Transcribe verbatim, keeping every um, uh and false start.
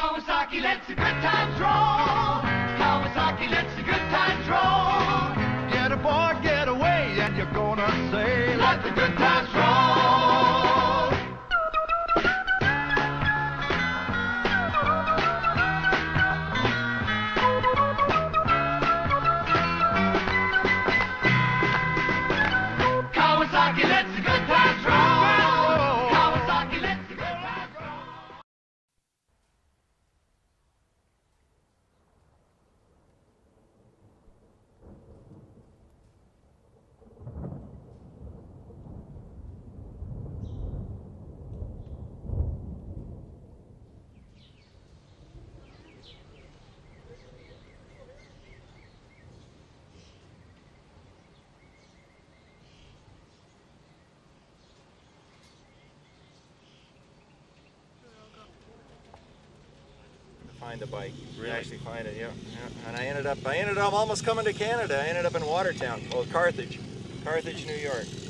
Kawasaki lets the good times roll. Kawasaki lets the good times roll. Get aboard, get away, and you're gonna say, let the good times roll. Kawasaki lets the good times roll. Kawasaki lets the good times roll. Find the bike. Really? Actually find it, yeah. yeah. And I ended up, I ended up almost coming to Canada. I ended up in Watertown, well, Carthage, Carthage, New York.